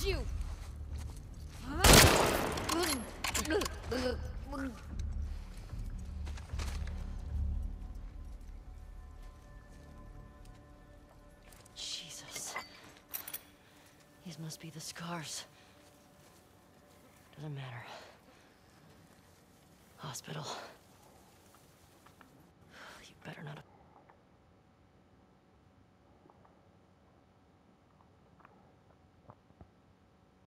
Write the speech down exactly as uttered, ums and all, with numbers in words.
you! Jesus. These must be the scars. Doesn't matter. Hospital. You better not have...